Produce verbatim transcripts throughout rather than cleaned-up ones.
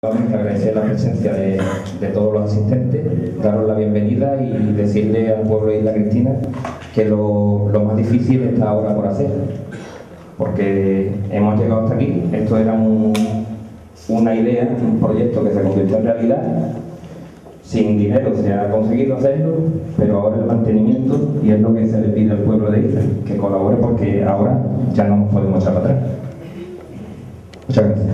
Agradecer la presencia de, de todos los asistentes, daros la bienvenida y decirle al pueblo de Isla Cristina que lo, lo más difícil está ahora por hacer, porque hemos llegado hasta aquí. Esto era un, una idea, un proyecto que se convirtió en realidad. Sin dinero se ha conseguido hacerlo, pero ahora el mantenimiento, y es lo que se le pide al pueblo de Isla, que colabore, porque ahora ya no nos podemos echar para atrás. Muchas gracias.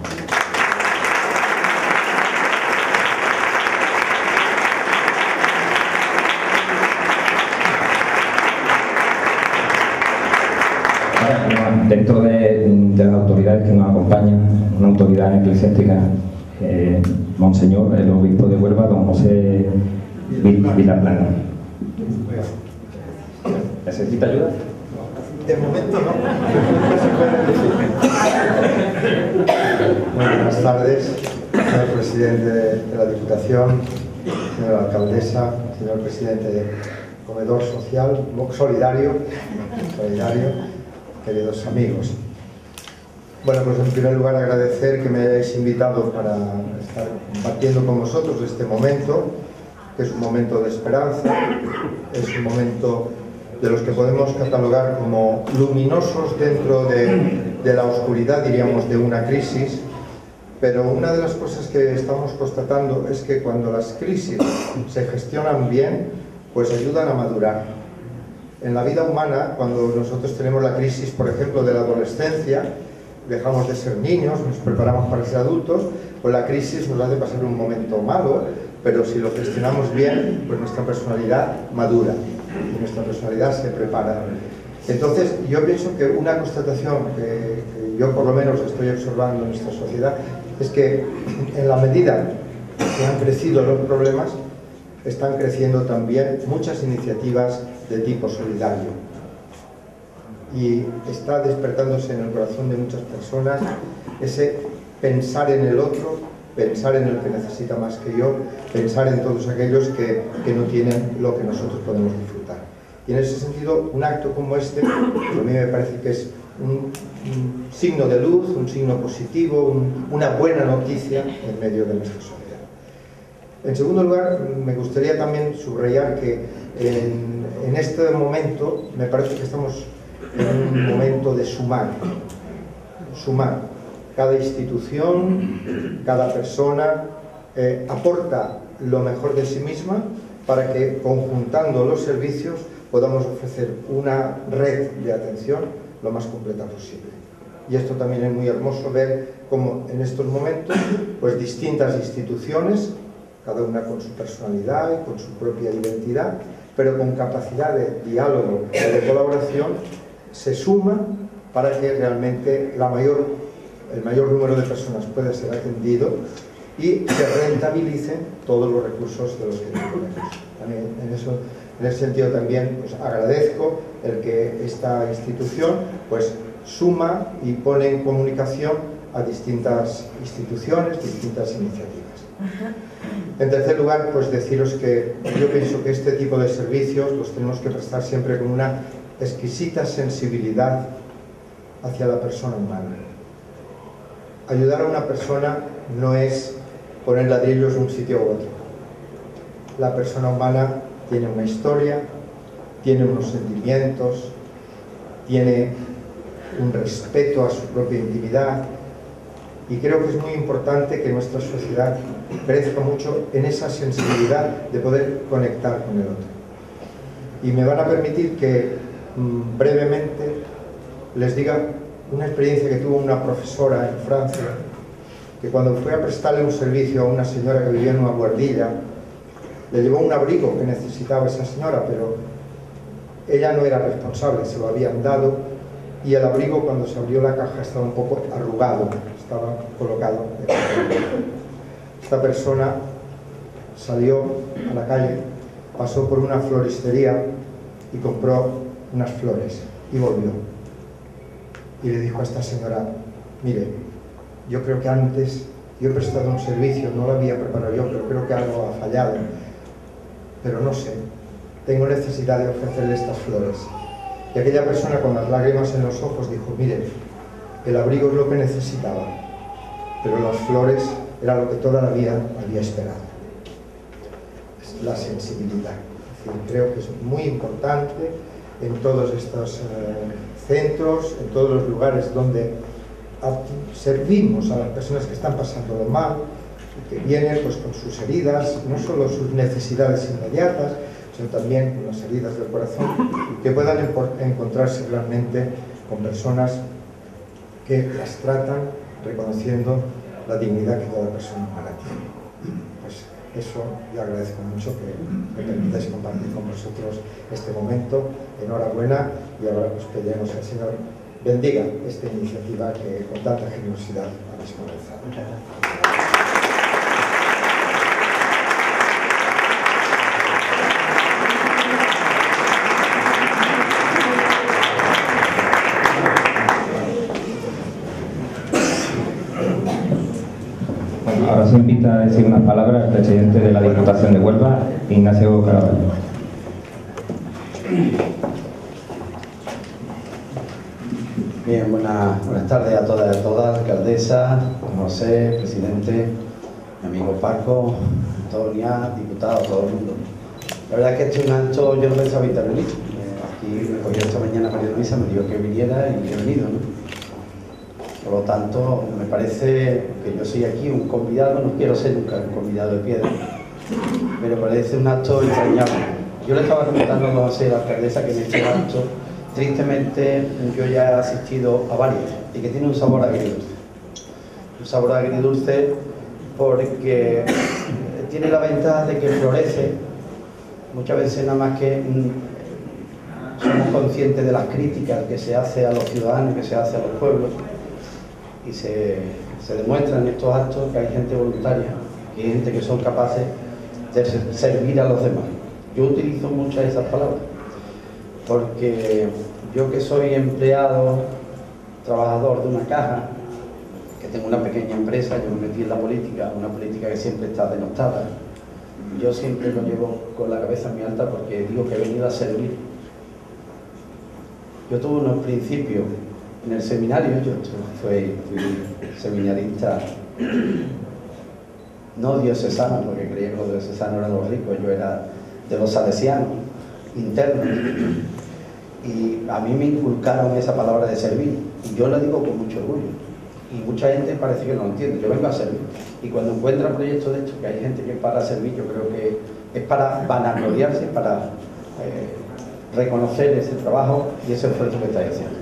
Dentro de, de las autoridades que nos acompañan, una autoridad eclesiástica, eh, Monseñor, el obispo de Huelva, don José Vilaplana. ¿Necesita ayuda? De momento no. Buenas tardes, señor presidente de la Diputación, señora alcaldesa, señor presidente del Comedor Social, Solidario, Solidario, queridos amigos. Bueno, pues en primer lugar agradecer que me hayáis invitado para estar compartiendo con vosotros este momento, que es un momento de esperanza, es un momento de los que podemos catalogar como luminosos dentro de, de la oscuridad, diríamos, de una crisis. Pero una de las cosas que estamos constatando es que cuando las crisis se gestionan bien, pues ayudan a madurar. En la vida humana, cuando nosotros tenemos la crisis, por ejemplo, de la adolescencia, dejamos de ser niños, nos preparamos para ser adultos, pues la crisis nos hace pasar un momento malo, pero si lo gestionamos bien, pues nuestra personalidad madura y nuestra personalidad se prepara. Entonces, yo pienso que una constatación que, que yo por lo menos estoy observando en nuestra sociedad es que en la medida que han crecido los problemas, están creciendo también muchas iniciativas de tipo solidario. Y está despertándose en el corazón de muchas personas ese pensar en el otro, pensar en el que necesita más que yo, pensar en todos aquellos que, que no tienen lo que nosotros podemos disfrutar. Y en ese sentido, un acto como este, pues a mí me parece que es un, un signo de luz, un signo positivo, un, una buena noticia en medio de nuestra sociedad. En segundo lugar, me gustaría también subrayar que en, en este momento me parece que estamos en un momento de sumar, sumar. Cada institución, cada persona eh, aporta lo mejor de sí misma para que, conjuntando los servicios, podamos ofrecer una red de atención lo más completa posible. Y esto también es muy hermoso ver cómo en estos momentos, pues distintas instituciones, cada una con su personalidad y con su propia identidad, pero con capacidad de diálogo y de colaboración, se suma para que realmente la mayor, el mayor número de personas pueda ser atendido y se rentabilicen todos los recursos de los que disponemos. También en, eso, en ese sentido también pues, agradezco el que esta institución pues, suma y pone en comunicación a distintas instituciones, distintas iniciativas. En tercer lugar, pues deciros que yo pienso que este tipo de servicios los tenemos que prestar siempre con una exquisita sensibilidad hacia la persona humana. Ayudar a una persona no es poner ladrillos en un sitio u otro. La persona humana tiene una historia, tiene unos sentimientos, tiene un respeto a su propia intimidad, y creo que es muy importante que nuestra sociedad crezca mucho en esa sensibilidad de poder conectar con el otro. Y me van a permitir que mmm, brevemente les diga una experiencia que tuvo una profesora en Francia, que cuando fue a prestarle un servicio a una señora que vivía en una guardilla, le llevó un abrigo que necesitaba esa señora, pero ella no era responsable, se lo habían dado, y el abrigo, cuando se abrió la caja, estaba un poco arrugado, estaba colocado. Esta persona salió a la calle, pasó por una floristería y compró unas flores y volvió. Y le dijo a esta señora: mire, yo creo que antes yo he prestado un servicio, no lo había preparado yo, pero creo que algo ha fallado. Pero no sé, tengo necesidad de ofrecerle estas flores. Y aquella persona, con las lágrimas en los ojos, dijo: mire, el abrigo es lo que necesitaba, pero las flores era lo que toda la vida había esperado. Es la sensibilidad. Es decir, creo que es muy importante en todos estos eh, centros, en todos los lugares donde a, servimos a las personas que están pasándolo mal, que vienen pues, con sus heridas, no solo sus necesidades inmediatas, sino también con las heridas del corazón, que puedan encontrarse realmente con personas que las tratan reconociendo la dignidad que toda persona humana tiene. Pues eso yo agradezco mucho que me permitáis compartir con vosotros este momento. Enhorabuena, y ahora os pedimos que el Señor bendiga esta iniciativa que con tanta generosidad habéis comenzado. Muchas gracias. Ahora se invita a decir unas palabras al presidente de la Diputación de Huelva, Ignacio Caraballo. Bien, buenas, buenas tardes a todas y a todas, alcaldesa, José, presidente, mi amigo Paco, Antonia, diputado, todo el mundo. La verdad es que este es un acto, yo no pensaba intervenir. Aquí me cogió esta mañana María Luisa, me dijo que viniera y he venido, ¿no? Por lo tanto, me parece que yo soy aquí un convidado, no quiero ser nunca un convidado de piedra, pero parece un acto entrañable. Yo le estaba comentando a la alcaldesa que en este acto, tristemente, yo ya he asistido a varios y que tiene un sabor agridulce. Un sabor agridulce porque tiene la ventaja de que florece, muchas veces nada más que mm, somos conscientes de las críticas que se hace a los ciudadanos, que se hace a los pueblos, y se, se demuestra en estos actos que hay gente voluntaria, que hay gente que son capaces de servir a los demás. Yo utilizo muchas de esas palabras, porque yo que soy empleado, trabajador de una caja, que tengo una pequeña empresa, yo me metí en la política, una política que siempre está denostada, yo siempre lo llevo con la cabeza muy alta porque digo que he venido a servir. Yo tuve unos principios en el seminario, yo fui, fui seminarista no diocesano, porque creía que los diocesanos eran los ricos, yo era de los salesianos, internos, y a mí me inculcaron esa palabra de servir, y yo la digo con mucho orgullo, y mucha gente parece que no lo entiende. Yo vengo a servir, y cuando encuentra proyectos de estos, que hay gente que para servir, yo creo que es para vanagloriarse, para eh, reconocer ese trabajo y ese esfuerzo que estáis haciendo.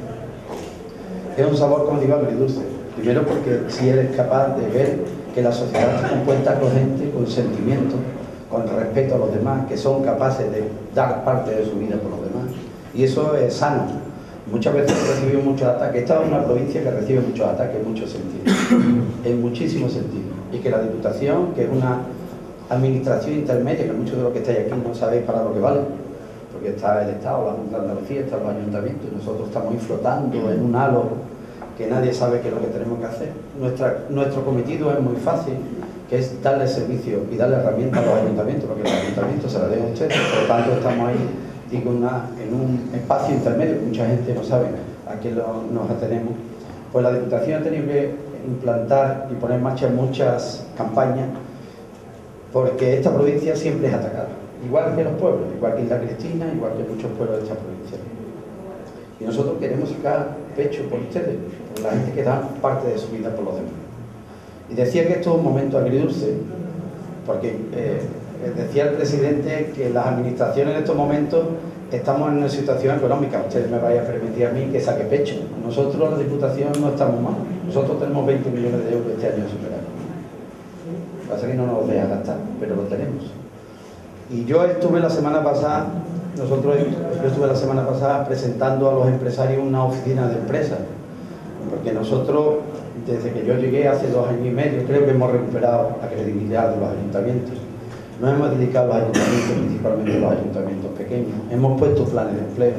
Es un sabor, como digo, agridulce. Primero porque si eres capaz de ver que la sociedad está compuesta con gente, con sentimientos, con respeto a los demás, que son capaces de dar parte de su vida por los demás. Y eso es sano. Muchas veces recibimos muchos ataques. Esta es una provincia que recibe muchos ataques en muchos sentidos, en muchísimos sentidos. Y que la Diputación, que es una administración intermedia, que muchos de los que estáis aquí no sabéis para lo que vale, porque está el Estado, la Junta de Andalucía, están los ayuntamientos, y nosotros estamos ahí flotando en un halo que nadie sabe qué es lo que tenemos que hacer. Nuestra, nuestro cometido es muy fácil, que es darle servicio y darle herramientas a los ayuntamientos, porque los ayuntamientos se las den a ustedes, por lo tanto estamos ahí digo, una, en un espacio intermedio, que mucha gente no sabe a qué lo, nos atenemos. Pues la Diputación ha tenido que implantar y poner en marcha muchas campañas, porque esta provincia siempre es atacada. Igual que los pueblos, igual que Isla Cristina, igual que muchos pueblos de esta provincia. Y nosotros queremos sacar pecho por ustedes, por la gente que da parte de su vida por los demás. Y decía que esto es un momento agridulce, porque eh, decía el presidente que las administraciones en estos momentos estamos en una situación económica. Ustedes me vayan a permitir a mí que saque pecho. Nosotros, la Diputación, no estamos mal. Nosotros tenemos veinte millones de euros este año superados. Lo que pasa es que no nos deja gastar, pero lo tenemos. Y yo estuve la semana pasada, nosotros, yo estuve la semana pasada presentando a los empresarios una oficina de empresas, porque nosotros, desde que yo llegué hace dos años y medio, creo que hemos recuperado la credibilidad de los ayuntamientos. Nos hemos dedicado a los ayuntamientos, principalmente a los ayuntamientos pequeños. Hemos puesto planes de empleo,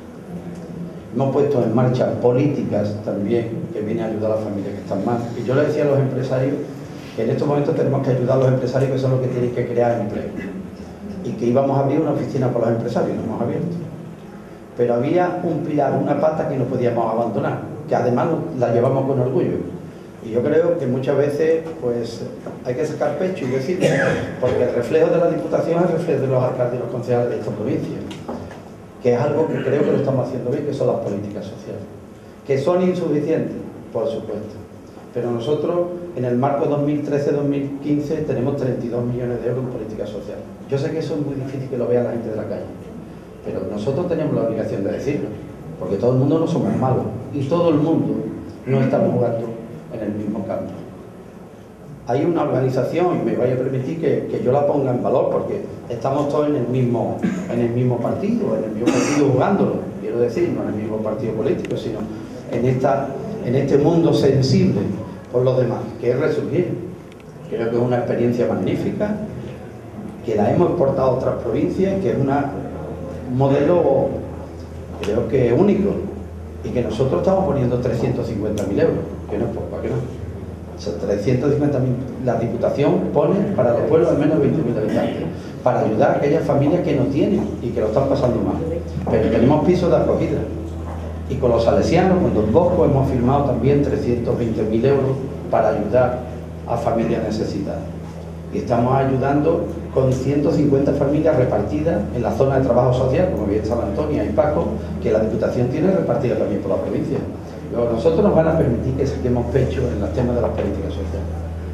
hemos puesto en marcha políticas también que vienen a ayudar a las familias que están mal. Y yo le decía a los empresarios que en estos momentos tenemos que ayudar a los empresarios, que son los que tienen que crear empleo. Y que íbamos a abrir una oficina para los empresarios, no hemos abierto. Pero había un pilar, una pata que no podíamos abandonar, que además la llevamos con orgullo, Y yo creo que muchas veces pues hay que sacar pecho y decirlo, porque el reflejo de la Diputación es el reflejo de los alcaldes y los concejales de esta provincia, que es algo que creo que lo estamos haciendo bien, que son las políticas sociales. ¿Que son insuficientes? Por supuesto. Pero nosotros, en el marco dos mil trece dos mil quince, tenemos treinta y dos millones de euros en políticas sociales. Yo sé que eso es muy difícil que lo vea la gente de la calle, pero nosotros tenemos la obligación de decirlo, porque todo el mundo no somos malos, y todo el mundo no estamos jugando en el mismo campo. Hay una organización, y me vaya a permitir que, que yo la ponga en valor, porque estamos todos en el mismo, en el mismo partido, en el mismo partido jugándolo, quiero decir, no en el mismo partido político, sino en, esta, en este mundo sensible por los demás, que es Resurgir. Creo que es una experiencia magnífica, que la hemos exportado a otras provincias, que es una, un modelo, creo que único, y que nosotros estamos poniendo trescientos cincuenta mil euros, que no es poco, ¿para qué no? O sea, trescientos cincuenta mil, la Diputación pone para los pueblos de menos de veinte mil habitantes, para ayudar a aquellas familias que no tienen y que lo están pasando mal. Pero tenemos pisos de acogida. Y con los salesianos, con Don Bosco, hemos firmado también trescientos veinte mil euros para ayudar a familias necesitadas. Y estamos ayudando con ciento cincuenta familias repartidas en la zona de trabajo social, como bien sabe Antonia y Paco, que la Diputación tiene repartida también por la provincia. Luego, nosotros nos van a permitir que saquemos pecho en los temas de las políticas sociales.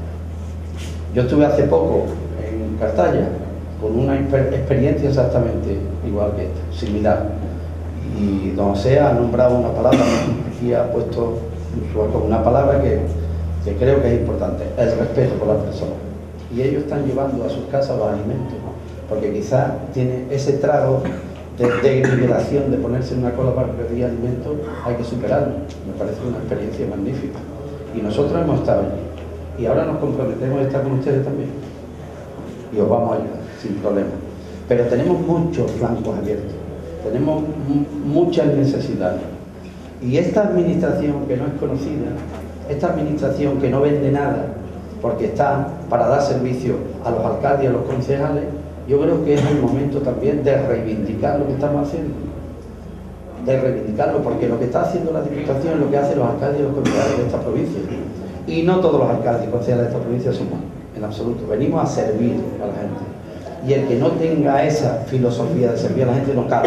Yo estuve hace poco en Cartaya con una experiencia exactamente igual que esta, similar. Y don José ha nombrado una palabra y ha puesto una palabra que, que creo que es importante, el respeto por las personas. Y ellos están llevando a sus casas los alimentos, porque quizás tiene ese trago de degradación de ponerse en una cola para pedir alimentos, hay que superarlo. Me parece una experiencia magnífica. Y nosotros hemos estado allí. Y ahora nos comprometemos a estar con ustedes también. Y os vamos a ayudar, sin problema. Pero tenemos muchos flancos abiertos. Tenemos muchas necesidades. Y esta administración que no es conocida, esta administración que no vende nada, porque está para dar servicio a los alcaldes y a los concejales, yo creo que es el momento también de reivindicar lo que estamos haciendo. De reivindicarlo, porque lo que está haciendo la Diputación es lo que hacen los alcaldes y los concejales de esta provincia. Y no todos los alcaldes y concejales de esta provincia son malos, en absoluto. Venimos a servir a la gente. Y el que no tenga esa filosofía de servir a la gente no cabe.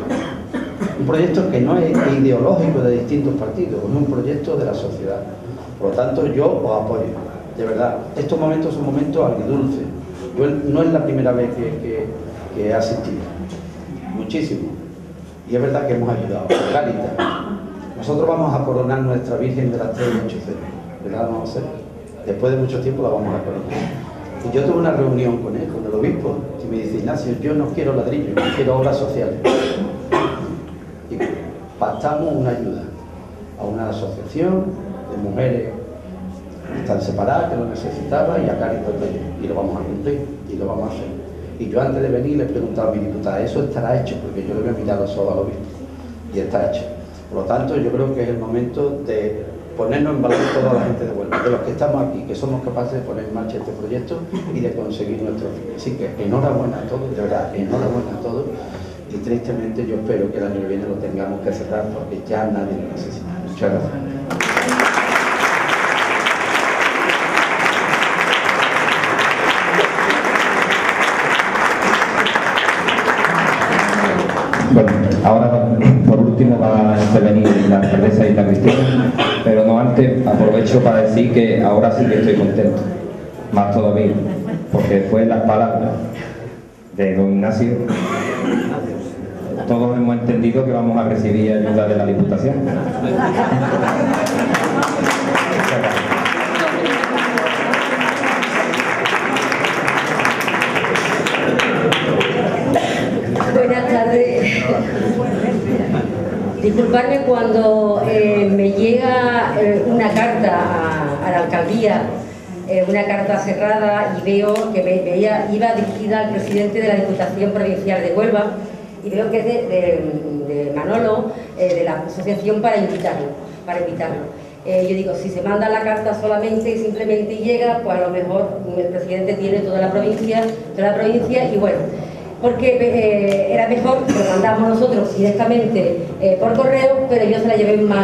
Un proyecto que no es ideológico de distintos partidos, es un proyecto de la sociedad. Por lo tanto, yo os apoyo, de verdad. Estos momentos son momentos agridulces. Yo no es la primera vez que, que, que he asistido, muchísimo. Y es verdad que hemos ayudado. Cáritas. Nosotros vamos a coronar nuestra Virgen de las Tres y Ocho Ceros, ¿verdad? Vamos a hacer. Después de mucho tiempo la vamos a coronar. Y yo tuve una reunión con él, con el obispo, y me dice: Ignacio, yo no quiero ladrillos, yo quiero obras sociales. Y pactamos una ayuda a una asociación de mujeres que están separadas, que lo necesitaban, y a Cáritas de y lo vamos a cumplir, y lo vamos a hacer. Y yo antes de venir le preguntaba a mi diputada: eso estará hecho, porque yo le había mirado solo al obispo, y está hecho. Por lo tanto, yo creo que es el momento de ponernos en valor toda la gente de Huelva, de los que estamos aquí, que somos capaces de poner en marcha este proyecto y de conseguir nuestro fin. Así que enhorabuena a todos, de verdad, enhorabuena a todos, y tristemente yo espero que el año que viene lo tengamos que cerrar, porque ya nadie lo necesita. Muchas gracias. Bueno, ahora por último va a intervenir la alcaldesa Isla Cristina, pero no antes aprovecho para decir que ahora sí que estoy contento, más todavía, porque fue las palabras de don Ignacio. Todos hemos entendido que vamos a recibir ayuda de la Diputación. Buenas tardes. Disculpadme cuando eh, me llega eh, una carta a, a la alcaldía, eh, una carta cerrada, y veo que me, veía, iba dirigida al presidente de la Diputación Provincial de Huelva, y veo que es de, de, de Manolo, eh, de la asociación, para invitarlo. Para invitarlo. Eh, yo digo, si se manda la carta solamente y simplemente llega, pues a lo mejor el presidente tiene toda la provincia, toda la provincia y bueno. Porque eh, era mejor que lo mandamos nosotros directamente eh, por correo, pero yo se la llevé en mano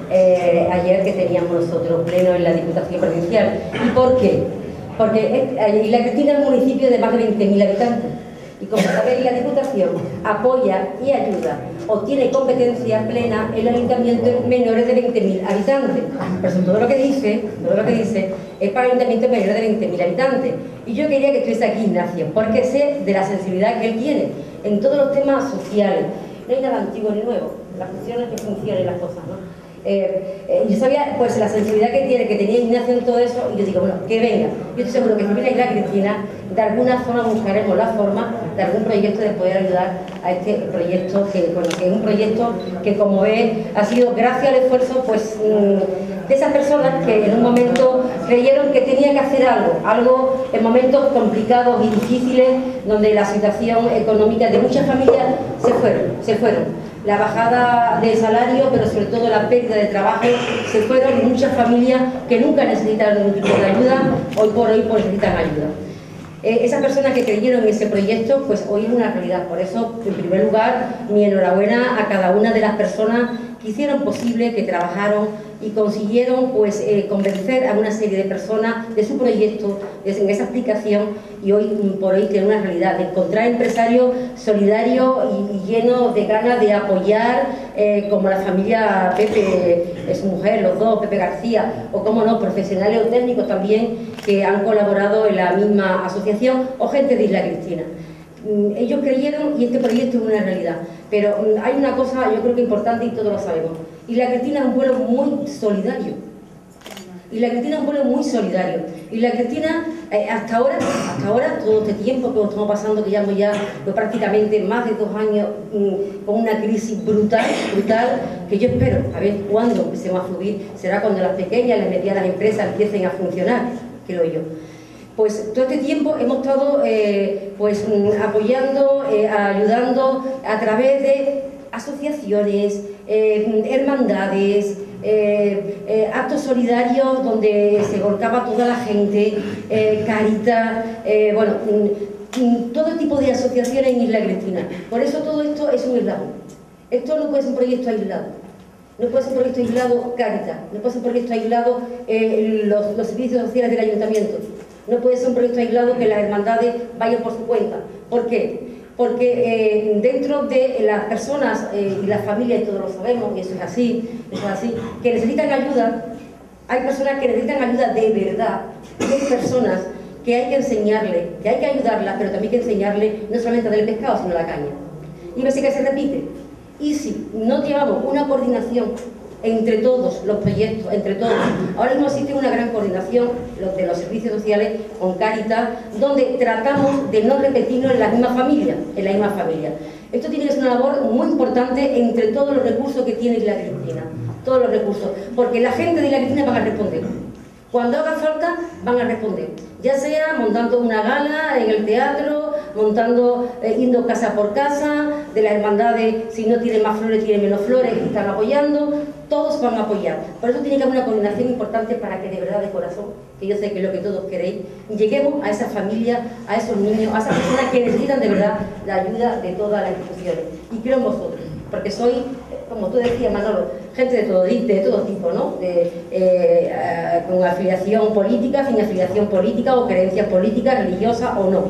eh, ayer que teníamos nosotros pleno en la Diputación Provincial. ¿Y por qué? Porque Isla Cristina es un municipio de más de veinte mil habitantes. Y como sabéis, la Diputación apoya y ayuda o tiene competencia plena en los ayuntamientos menores de veinte mil habitantes. Por eso todo lo que dice, todo lo que dice es para ayuntamientos menores de veinte mil habitantes. Y yo quería que estuviese aquí Ignacio, porque sé de la sensibilidad que él tiene en todos los temas sociales. No hay nada antiguo ni nuevo, las funciones que funcionen las cosas, ¿no? Eh, eh, yo sabía pues la sensibilidad que tiene, que tenía Ignacio en todo eso, y yo digo, bueno, que venga. Yo estoy seguro que si viene Isla Cristina, de alguna forma buscaremos la forma de algún proyecto de poder ayudar a este proyecto, que, bueno, que es un proyecto que, como ves, ha sido gracias al esfuerzo pues mmm, de esas personas que en un momento creyeron que tenía que hacer algo, algo en momentos complicados y difíciles, donde la situación económica de muchas familias se fueron, se fueron. La bajada de salario, pero sobre todo la pérdida de trabajo, se fueron y muchas familias que nunca necesitaron ningún tipo de ayuda, hoy por hoy pues necesitan ayuda. Eh, esas personas que creyeron en ese proyecto, pues hoy es una realidad. Por eso, en primer lugar, mi enhorabuena a cada una de las personas que hicieron posible, que trabajaron y consiguieron pues eh, convencer a una serie de personas de su proyecto, de esa explicación, y hoy por hoy tiene una realidad de encontrar empresarios solidarios y, y llenos de ganas de apoyar, eh, como la familia Pepe, eh, su mujer, los dos, Pepe García, o como no, profesionales o técnicos también que han colaborado en la misma asociación, o gente de Isla Cristina. Ellos creyeron y este proyecto es una realidad, pero hay una cosa yo creo que importante y todos lo sabemos. Isla Cristina es un pueblo muy solidario. Isla Cristina es un pueblo muy solidario. Isla Cristina, eh, hasta ahora, hasta ahora, todo este tiempo que estamos pasando, que llevamos ya pues, prácticamente más de dos años mmm, con una crisis brutal, brutal, que yo espero, a ver cuándo empecemos a fluir, será cuando las pequeñas, las medianas empresas empiecen a funcionar, creo yo. Pues todo este tiempo hemos estado eh, pues, apoyando, eh, ayudando a través de asociaciones, eh, hermandades, eh, eh, actos solidarios donde se volcaba toda la gente, eh, Caritas, eh, bueno, mm, todo tipo de asociaciones en Isla Cristina. Por eso todo esto es un eslabón. Esto no puede ser un proyecto aislado. No puede ser un proyecto aislado Caritas, no puede ser un proyecto aislado eh, los, los servicios sociales del ayuntamiento. No puede ser un proyecto aislado que las hermandades vayan por su cuenta. ¿Por qué? Porque eh, dentro de las personas eh, y las familias, y todos lo sabemos, y eso es así, eso es así, que necesitan ayuda, hay personas que necesitan ayuda de verdad, y hay personas que hay que enseñarle, que hay que ayudarlas, pero también hay que enseñarle no solamente a dar el pescado, sino la caña. Y ves que se repite. Y si no llevamos una coordinación entre todos los proyectos, entre todos. Ahora mismo existe una gran coordinación de los servicios sociales con Caritas, donde tratamos de no repetirnos en la misma familia, en la misma familia. Esto tiene que ser una labor muy importante entre todos los recursos que tiene Isla Cristina, todos los recursos, porque la gente de Isla Cristina van a responder. Cuando haga falta, van a responder, ya sea montando una gala en el teatro, montando, eh, yendo casa por casa, de las hermandades, si no tienen más flores, tienen menos flores, y están apoyando, todos van a apoyar. Por eso tiene que haber una coordinación importante para que de verdad, de corazón, que yo sé que es lo que todos queréis, lleguemos a esa familia, a esos niños, a esas personas que necesitan de verdad la ayuda de todas las instituciones. Y creo en vosotros, porque soy, como tú decías, Manolo, gente de todo, de todo tipo, ¿no? De, eh, eh, con afiliación política, sin afiliación política, o creencias políticas, religiosas o no.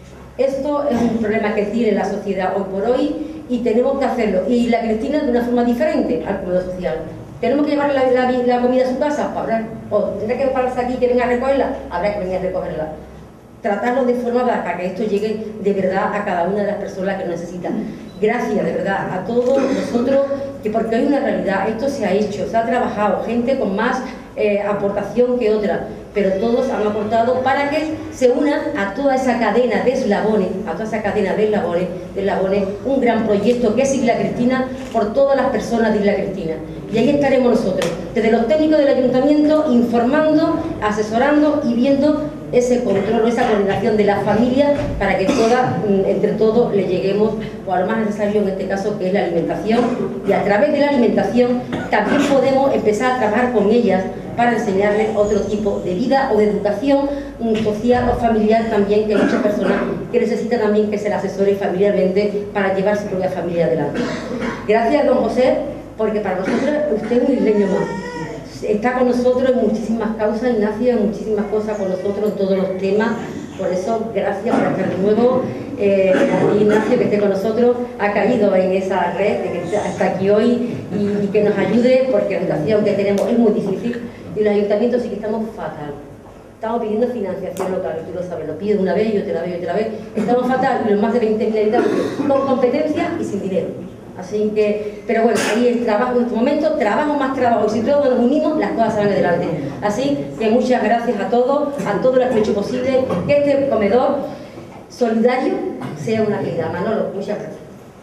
Esto es un problema que tiene la sociedad hoy por hoy y tenemos que hacerlo. Y la Cristina de una forma diferente al comedor social. ¿Tenemos que llevar la, la, la comida a su casa? Habrá. ¿O tendrá que pararse aquí que venga a recogerla? Habrá que venir a recogerla. Tratarlo de forma para que esto llegue de verdad a cada una de las personas que lo necesitan. Gracias de verdad a todos nosotros, que porque hay una realidad, esto se ha hecho, se ha trabajado, gente con más eh, aportación que otra, pero todos han aportado para que se una a toda esa cadena de eslabones, a toda esa cadena de eslabones, de eslabones, un gran proyecto que es Isla Cristina por todas las personas de Isla Cristina. Y ahí estaremos nosotros, desde los técnicos del ayuntamiento, informando, asesorando y viendo ese control, esa coordinación de las familias para que todas, entre todos, le lleguemos a lo más necesario en este caso, que es la alimentación, y a través de la alimentación también podemos empezar a trabajar con ellas para enseñarles otro tipo de vida o de educación social o familiar también, que hay muchas personas que necesitan también que se les asesore familiarmente para llevar su propia familia adelante. Gracias, don José, porque para nosotros usted es un isleño más. Está con nosotros en muchísimas causas, Ignacio, en muchísimas cosas con nosotros, en todos los temas. Por eso, gracias por estar de nuevo. Eh, Ignacio, que esté con nosotros, ha caído en esa red, de que está aquí hoy y, y que nos ayude, porque la situación que tenemos es muy difícil y los ayuntamientos sí que estamos fatal. Estamos pidiendo financiación local, tú lo sabes, lo pides una vez y otra vez y otra vez. Estamos fatal y los más de veinte mil habitantes con competencia y sin dinero. Así que, pero bueno, ahí el trabajo en este momento, trabajo más trabajo, y si todos nos unimos, las cosas salen adelante. Así que muchas gracias a todos, a todos los que han hecho posible que este comedor solidario sea una realidad. Manolo, muchas gracias.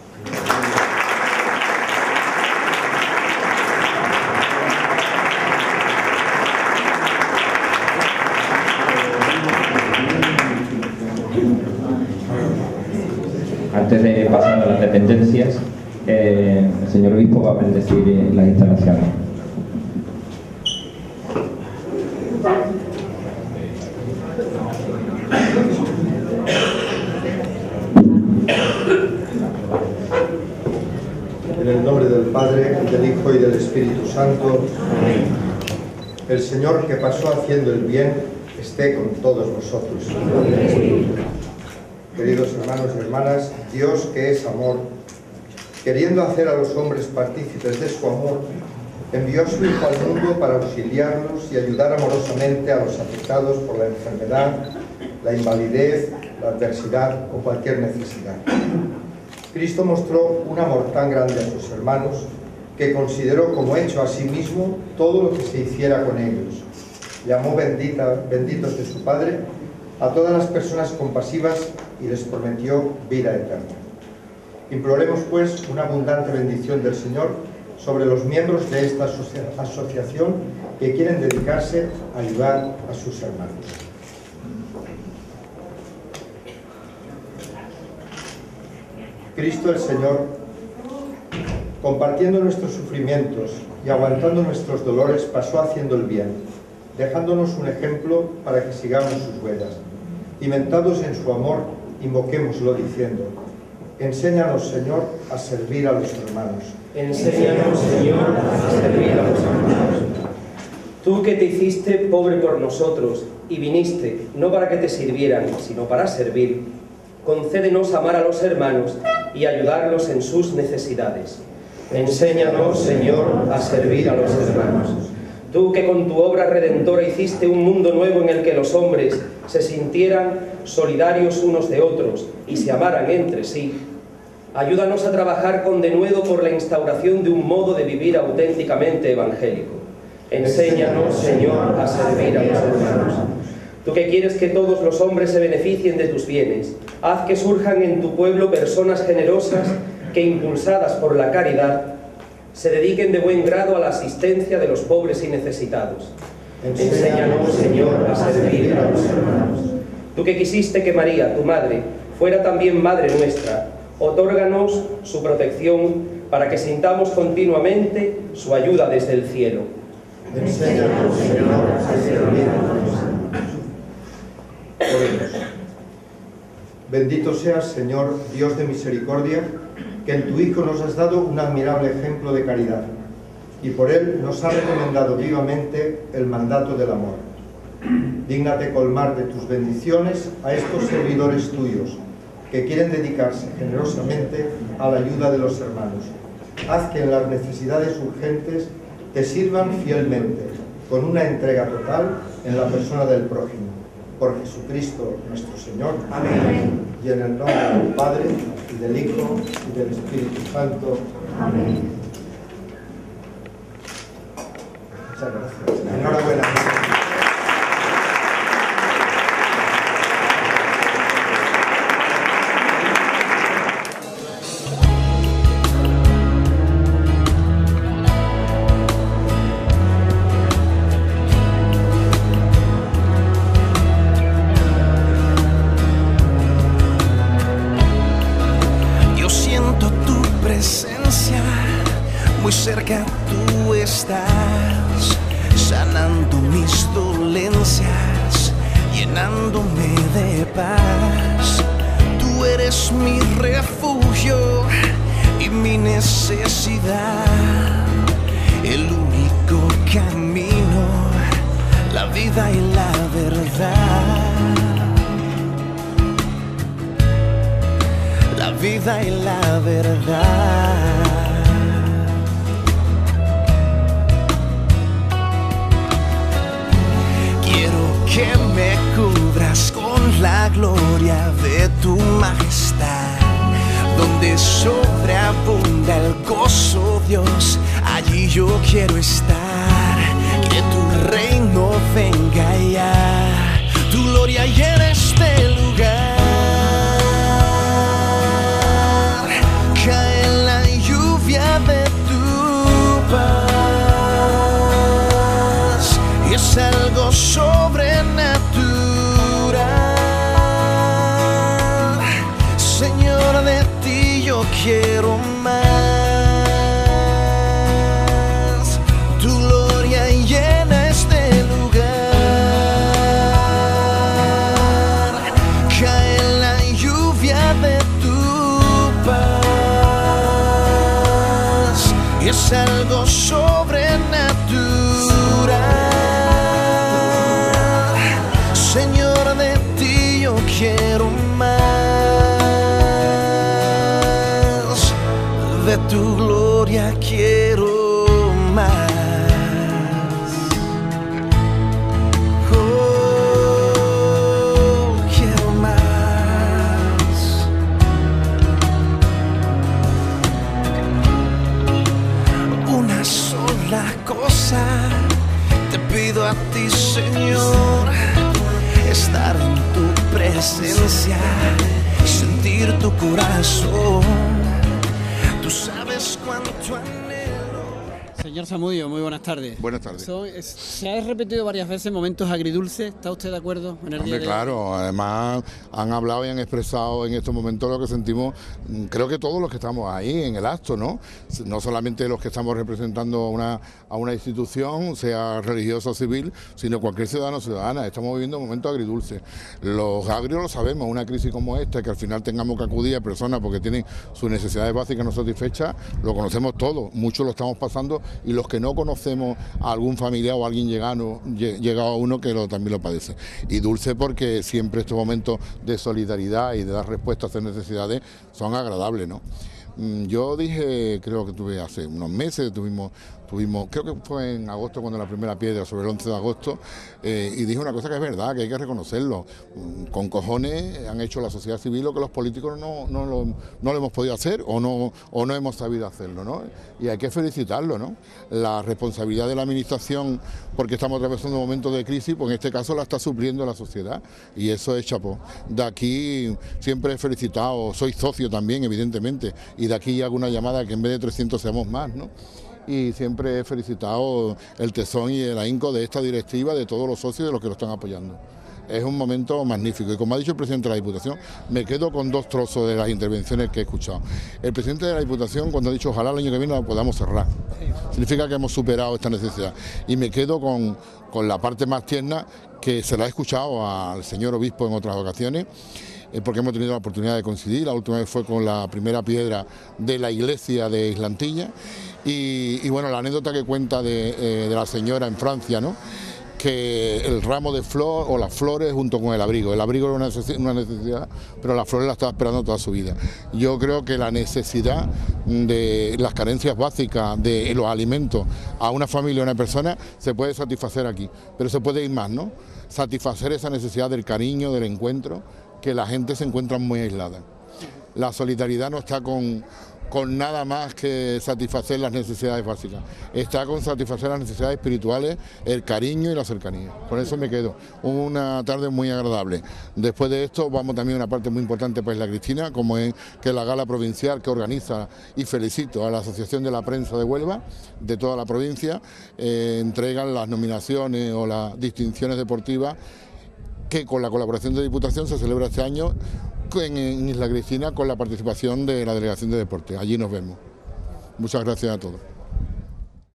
Antes de pasar a las dependencias, eh, el señor obispo va a bendecir eh, las instalaciones. En el nombre del Padre, del Hijo y del Espíritu Santo. Amén. El Señor, que pasó haciendo el bien, esté con todos vosotros. Queridos hermanos y hermanas, Dios, que es amor, queriendo hacer a los hombres partícipes de su amor, envió a su Hijo al mundo para auxiliarlos y ayudar amorosamente a los afectados por la enfermedad, la invalidez, la adversidad o cualquier necesidad. Cristo mostró un amor tan grande a sus hermanos que consideró como hecho a sí mismo todo lo que se hiciera con ellos. Llamó bendita, benditos de su Padre a todas las personas compasivas y les prometió vida eterna. Imploremos, pues, una abundante bendición del Señor sobre los miembros de esta asocia asociación que quieren dedicarse a ayudar a sus hermanos. Cristo el Señor, compartiendo nuestros sufrimientos y aguantando nuestros dolores, pasó haciendo el bien, dejándonos un ejemplo para que sigamos sus huellas. Cimentados en su amor, invoquémoslo diciendo: enséñanos, Señor, a servir a los hermanos. Enséñanos, Señor, a servir a los hermanos. Tú que te hiciste pobre por nosotros y viniste no para que te sirvieran, sino para servir, concédenos amar a los hermanos y ayudarlos en sus necesidades. Enséñanos, Señor, a servir a los hermanos. Tú que con tu obra redentora hiciste un mundo nuevo en el que los hombres se sintieran solidarios unos de otros y se amaran entre sí, ayúdanos a trabajar con denuedo por la instauración de un modo de vivir auténticamente evangélico. Enséñanos, Señor, a servir a los hermanos. Tú que quieres que todos los hombres se beneficien de tus bienes, haz que surjan en tu pueblo personas generosas que, impulsadas por la caridad, se dediquen de buen grado a la asistencia de los pobres y necesitados. Enséñanos, Señor, a servir a los hermanos. Tú que quisiste que María, tu madre, fuera también madre nuestra, otórganos su protección para que sintamos continuamente su ayuda desde el cielo. Enséñanos, Señor, a servir a los hermanos. Oremos. Bendito seas, Señor, Dios de misericordia, que en tu Hijo nos has dado un admirable ejemplo de caridad, y por él nos ha recomendado vivamente el mandato del amor. Dígnate colmar de tus bendiciones a estos servidores tuyos, que quieren dedicarse generosamente a la ayuda de los hermanos. Haz que en las necesidades urgentes te sirvan fielmente, con una entrega total en la persona del prójimo. Por Jesucristo nuestro Señor. Amén. Y en el nombre del Padre, y del Hijo, y del Espíritu Santo. Amén. Muchas gracias. Enhorabuena. Muy cerca tú estás, sanando mis dolencias, llenándome de paz. Tú eres mi refugio y mi necesidad, el único camino, la vida y la verdad, la vida y la verdad. Quiero que me cubras con la gloria de tu majestad, donde sobreabunda el gozo, Dios, allí yo quiero estar. Que tu reino venga ya, tu gloria llena este lugar. Cae la lluvia de tu paz y es algo sobrenatural. Señor, de ti yo quiero más. Tu gloria llena este lugar. Cae la lluvia de tu paz y es algo sobrenatural. Señor, de ti yo quiero más. De tu gloria quiero más. Oh, quiero más. Una sola cosa te pido a ti, Señor: estar en tu presencia, sentir tu corazón. Tú sabes cuánto anhelo. Señor Zamudio, muy buenas tardes. Buenas tardes. So, es, se ha repetido varias veces momentos agridulces. ¿Está usted de acuerdo en el Hombre, día de claro, hoy? Además han hablado y han expresado en estos momentos lo que sentimos, creo que todos los que estamos ahí en el acto, ¿no? No solamente los que estamos representando a una, a una institución, sea religiosa o civil, sino cualquier ciudadano o ciudadana. Estamos viviendo momentos agridulces. Los agrios lo sabemos, una crisis como esta, que al final tengamos que acudir a personas porque tienen sus necesidades básicas no satisfechas, lo conocemos todos, muchos lo estamos pasando, y los que no conocemos a algún familiar o a alguien llegado, llegado a uno que lo, también lo padece. Y dulce porque siempre estos momentos de solidaridad y de dar respuesta a estas necesidades son agradables, ¿no? Yo dije, creo que tuve hace unos meses, tuvimos, tuvimos, creo que fue en agosto cuando la primera piedra, sobre el once de agosto, eh, y dije una cosa que es verdad, que hay que reconocerlo. Con cojones han hecho la sociedad civil lo que los políticos no, no, lo, no lo hemos podido hacer o no, o no hemos sabido hacerlo, ¿no? Y hay que felicitarlo, ¿no? La responsabilidad de la administración, porque estamos atravesando un momento de crisis, pues en este caso la está supliendo la sociedad, y eso es chapó. De aquí siempre he felicitado, soy socio también, evidentemente, y de aquí hago una llamada que en vez de trescientos seamos más, ¿no? Y siempre he felicitado el tesón y el ahínco de esta directiva, de todos los socios y de los que lo están apoyando. Es un momento magnífico y, como ha dicho el presidente de la Diputación, me quedo con dos trozos de las intervenciones que he escuchado. El presidente de la Diputación, cuando ha dicho ojalá el año que viene lo podamos cerrar, significa que hemos superado esta necesidad, y me quedo con, con la parte más tierna, que se la he escuchado al señor obispo en otras ocasiones, porque hemos tenido la oportunidad de coincidir. La última vez fue con la primera piedra de la iglesia de Islantilla, y, y bueno, la anécdota que cuenta de, eh, de la señora en Francia, ¿no?, que el ramo de flor o las flores junto con el abrigo. El abrigo era una necesidad, pero las flores las estaba esperando toda su vida. Yo creo que la necesidad de las carencias básicas de los alimentos a una familia o a una persona se puede satisfacer aquí, pero se puede ir más, ¿no? Satisfacer esa necesidad del cariño, del encuentro, que la gente se encuentra muy aislada. La solidaridad no está con, con nada más que satisfacer las necesidades básicas, está con satisfacer las necesidades espirituales, el cariño y la cercanía. Con eso me quedo. Una tarde muy agradable. Después de esto vamos también a una parte muy importante para Isla Cristina, como es que la gala provincial que organiza, y felicito a la Asociación de la Prensa de Huelva, de toda la provincia, eh, entregan las nominaciones o las distinciones deportivas que con la colaboración de Diputación se celebra este año en, en Isla Cristina, con la participación de la Delegación de Deportes. Allí nos vemos. Muchas gracias a todos.